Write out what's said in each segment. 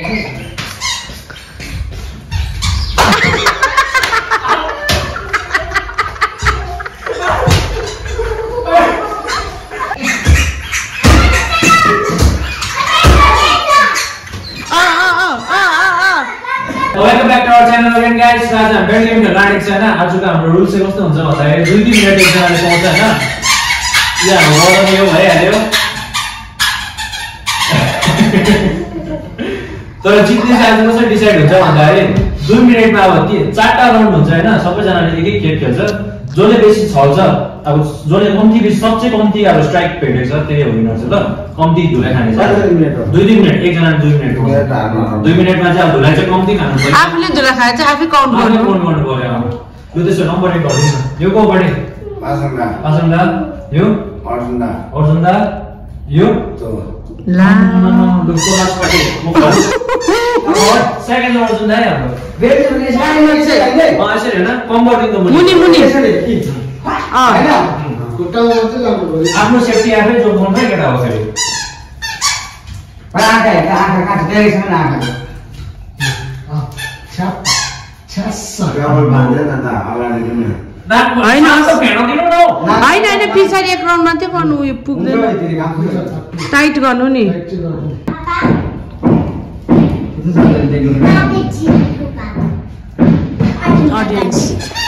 Welcome back to our channel again guys. आज हामी bed game खेल्न आएको छ हैन। आजको हाम्रो रुल चाहिँ कस्तो हुन्छ भन्दाखेरि 2-3 मिनेट एकजनाले पाउँछ हैन। या वरम यो भइहाल्यो। तर जित्ने चाहिँ आज कसरी डिसाइड हुन्छ भन्दाखेरि 2 मिनेटमा अब 4टा राउन्ड हुन्छ हैन। सबैजनाले एक एक खेल खेल्छ। जसले बेसी छल्छ अब जसले कम्ती बेसी सबसे कम्ती अब स्ट्राइक भेटेछ त्यही हो विनर छ ल। कम्ती धुलाई खाने छ 2-3 मिनेट एकजनाले 2 मिनेट 2 मिनेटमा चाहिँ अब धुलाई चाहिँ कम्ती खानु पर्छ। आफूले धुलाई खाए चाहिँ आफै काउन्ट गर्नु पर्यो। यो त्यसो नम्बरिङ गर्दिन्छ। यो को बढी पासंदा यो अर्जुनदा यो तो ला दुखो लास्टपटे सेकेन्ड अर्जुनदा हाम्रो यसरी हैन कम्बर्टिङ त मुनि हैन खुट्टामा चाहिँ लाग्नु पर्यो। आफ्नो सेफ्टी आफै जोड्नु पर्छ केटा हो फेरि। आँखा काट डाइरेक्सन आँखा होइन पछाडि एक राउन्ड मात्रै गर्नु उयो पुग्दैन टाइट गर्नु नि। अडियन्स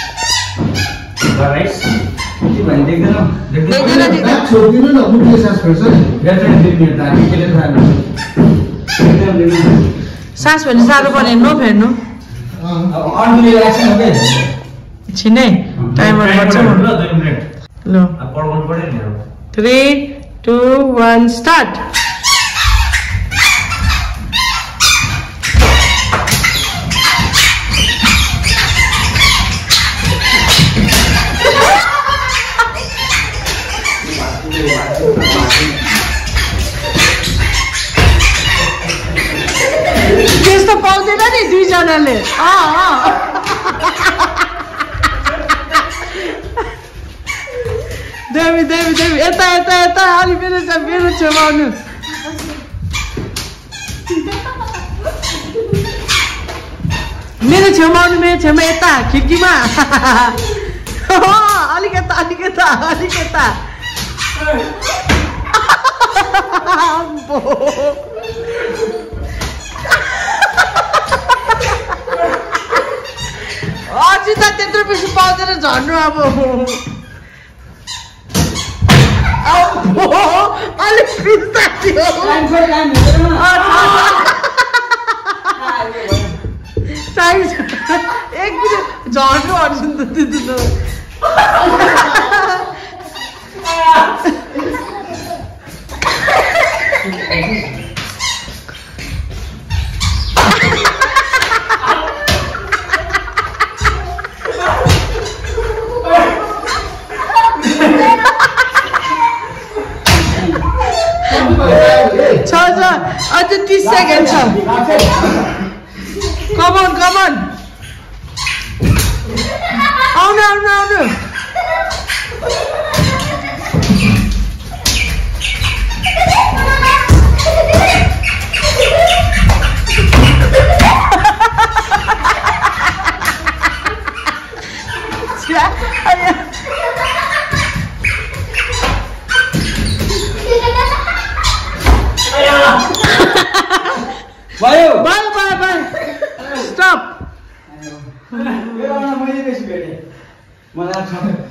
सास भने साह्रो पर्ने नफेर्नु छिनै टाइमर गर्छ ल 3 2 1 स्टार्ट। त्यस्तो पाउँदैन नि दुईजनाले। देवी देवी देवी यता यता यता अलि मेरो छेउमा आउनु। मेरो छेउमा आउनु मेरो छेउमा यता खिड्कीमा अलिक यता अलिक यता अलिक यता। अझै त त्यत्रो बेसी पाउँदैन झर्नु अब अलिक पिस्ता थियो एक मिनट झर्नु अर्जुन त त्यो अझ 30 सेकेन्ड छ। कमन कमन आउनु आउनु आउनु। भयो भयो भयो भयो स्टप। मैले बेसी भेटे मलाई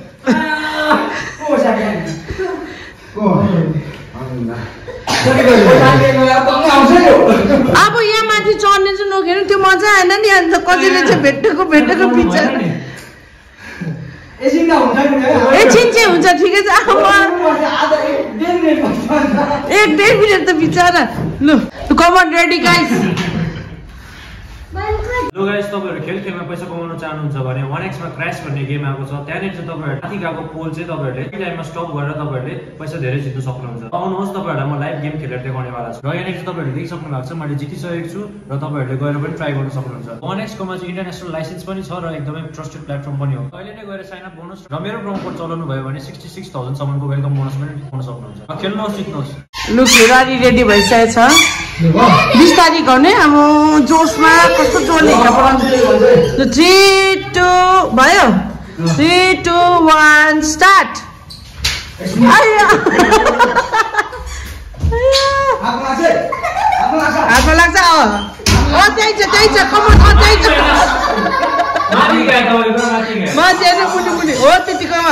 अब यहाँ माथि चढ्ने चाहिँ नखेल्नु त्यो मजा आएन नि। अन्त कतिले चाहिँ भेटेको पिक्चर एकछिन चाहिँ हुन्छ ठिकै छ। 1-1.5 मिनट त बिचरा। लु कमन रेडी गाइस। लो गाइस तपाईहरु खेल खेलमा पैसा कमाउन चाहनुहुन्छ भने 1x मा क्र्याश भन्ने गेम आएको छ। त्यहाँनिर चाहिँ तपाईहरु माथि गएको पोल चाहिँ तपाईहरुले एक टाइममा स्टप गरेर तपाईहरुले पैसा धेरै जित्न सक्नुहुन्छ। आउनुहोस् तपाईहरुलाई म लाइभ गेम खेलेर देखाउनेवाला छु। र यहाँ चाहिँ तपाईहरुले देखिसक्नु भएको छ मैले जितिसकेको छु र तपाईहरुले गएर पनि ट्राई गर्न सक्नुहुन्छ। 1x कोमा चाहिँ इन्टरनेशनल लाइसेन्स पनि छ र एकदमै ट्रस्टेड प्लेटफर्म पनि हो। अहिले नै गएर साइन अप गर्नुस् र मेरो प्रोमो कोड चलाउनु भयो भने 66000 सम्मको वेलकम बोनस पनि पाउन सक्नुहुन्छ। खेल्नुहोस् जित्नुहोस्। लु खेलाडी रेडी भइसकेको छ 20 तारिक गर्ने अब जोसमा कस्तो जोडले पढाउनु 3 2 भयो 3 2 1 स्टार्ट हातमा लाग्छ त्यही छ कमन त्यही छ माथि मुनि मुनि हो त्यतिकोमा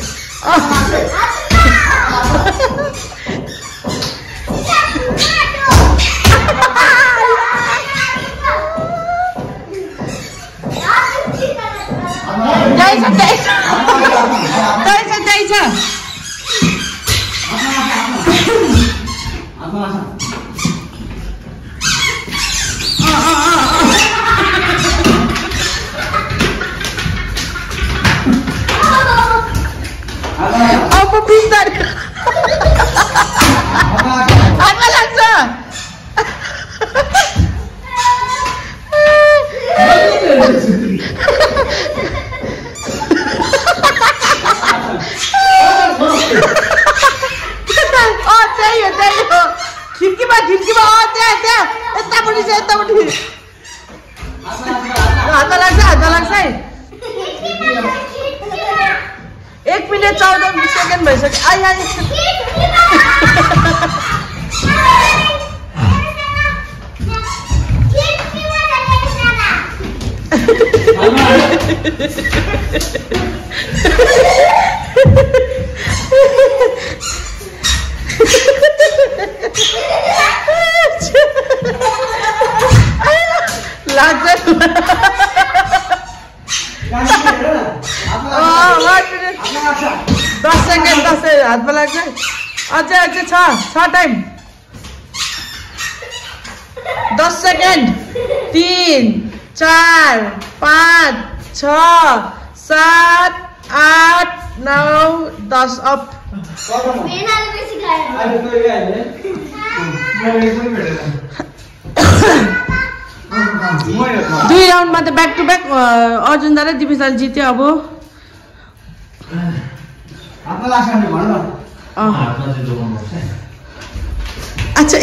त्यही छ अब 20 तारिक हातमा लाग्छ त्यही हो खिड्कीमा त्यहाँ यतापट्टि छ यतापट्टि हातमा लाग्छ है 1 मिनट 14 सेकेन्ड भइसक्यो आइ लाग्छ 10 सेकेन्ड 10 हातमा लाग्छ अझै छ टाइम 10 सेकेन्ड 3 4 5 6 7 8 9 10 अप 2 राउन्डमा त ब्याक टु ब्याक अर्जुन दा र दिपेश जित्यो अब अच्छा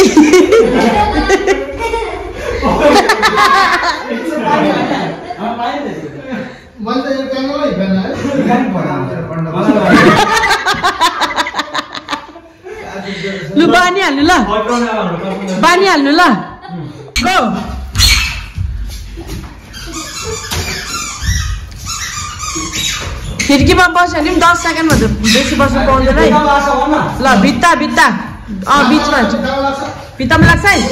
लु बानी हाल्नु ल गो खिड्कीमा बस्यो भने 10 सेकेन्डमा बेसी बस्नु पाउँदैन है ल भित्ता बिचमा भित्तामा लाग्छ है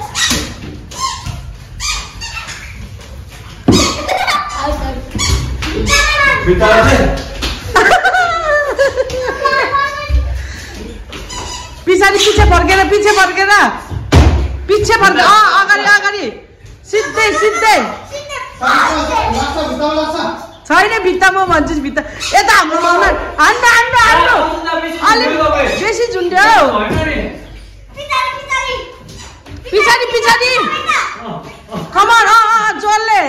पछि फर्केर अगाडि सिधै छैन भित्तामा भन्छु भित्ता यता हाम्रो हान्नु अलिक बेसी झुन्ड्यो पछाडि कमन जोडले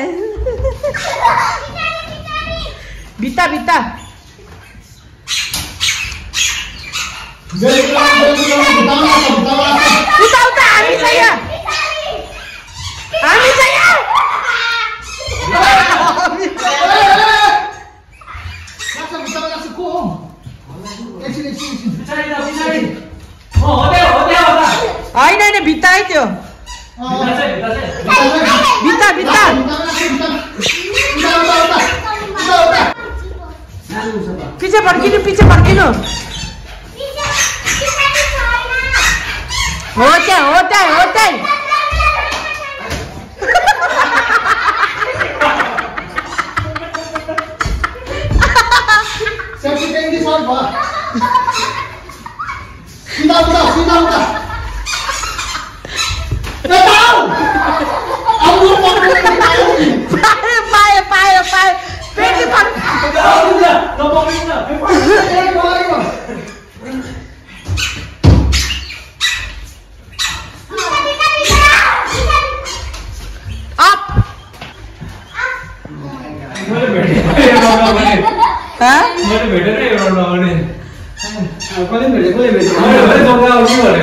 भित्ता उता हामी छ यहाँ होइन भित्ता है त्यो भित्ता पछि फर्किनु हो त्यहाँ कसले भेट्यो कसले भेट्यो मैले भने जग्गा आउँछ भनेको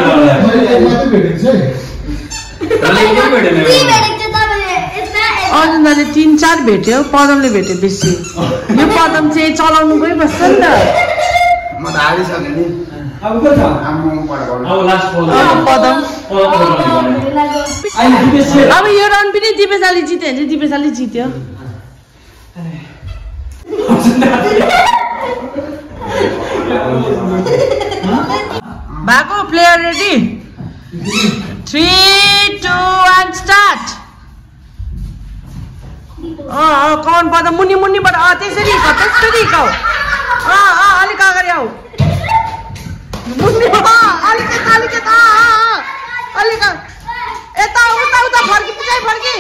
अर्जुनले 3-4 भेट्यो पदमले भेट्यो बेसी यो पदम चाहिँ चलाउनु गइबस्छ नि त म त हालिसकेँ नि अब को छ अब लास्ट पदम अहिले दिपेश अब यो राउन्ड पनि दिपेशाले जित्यो भने चाहिँ दिपेशाले जित्यो भएको प्लेयर रेडी 3, 2, 1 स्टार्ट कौन पदम मुनि मुनिबाट त्यसरी हिकाउ अलिक अगाडि आऊ मुनि अलिक यता उता उता फर्की पछाडि फर्की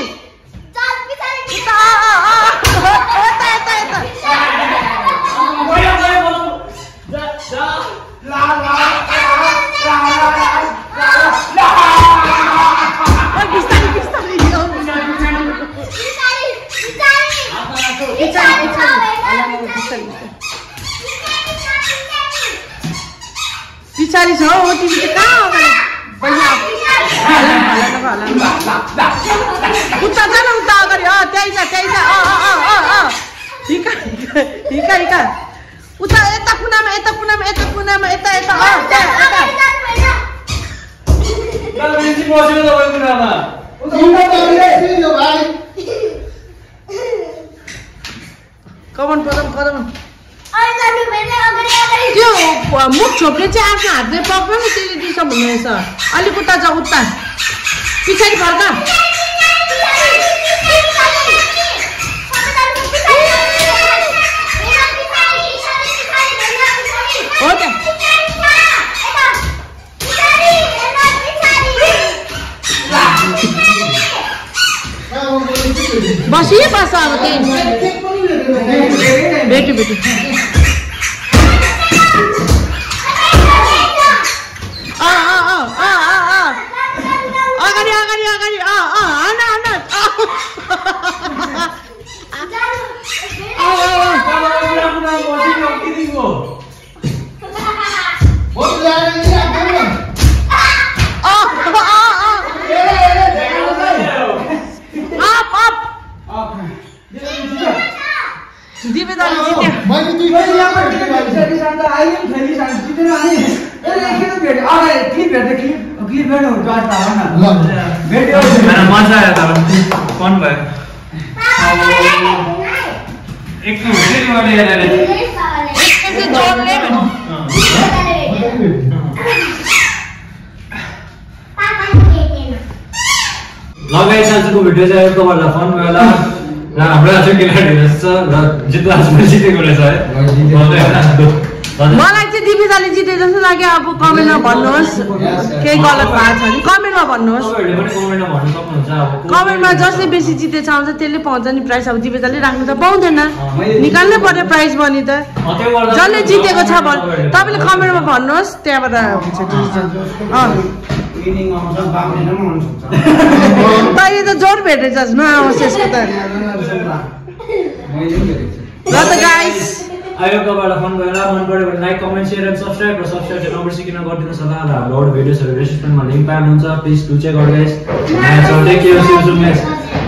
पिछाडी छ हो तिमी चाहिँ कहाँ अगाडि उता जा न उता अगाडि त्यही छ हिका उता यता कुनामा यता कमन पदम त्यो मुख छोप्ने चाहिँ आफ्नो हातले पक्रो नि त्यसले दिन्छ भन्ने रहेछ अलिक उता जा उता पछाडि फर्का हो त बसिबस अब त्यही भेट्यो अगाडि दिपेदाले जित्यो मैले दुई मजा आयो तर फन भयो लगाइसाल्छको भिडियो चाहिँ तपाईँहरूलाई फन भयो होला र हाम्रो आज खेलाडीहरू छ र जित्नु आज जितेको रहेछ है मलाई चाहिँ दिपेदाले जिते जस्तो लाग्यो अब कमेन्टमा भन्नुहोस् केही गलत भएको छ भने कमेन्टमा भन्नुहोस् कमेन्टमा जसले बेसी जितेछ आउँछ त्यसले पाउँछ नि प्राइज अब दिपेदाले राख्नु त पाउँदैन निकाल्नै पर्यो प्राइज पनि त जसले जितेको छ तपाईँले कमेन्टमा भन्नुहोस् त्यहाँबाट हुन्छ डिसिजन तैँले त जोर भेटेछ नआओस् यसको त ल त गाइस आयो तपाईँलाई फन भयो होला मन पऱ्यो भने like comment share and subscribe र सब्सक्राइब चाहिँ नम्बर सिकिन गरिदिनुहोस् होला र हाम्रो अरू भिडियोजहरू डिस्क्रिप्सनमा लिङ्क पाउनुहुन्छ please do check out guys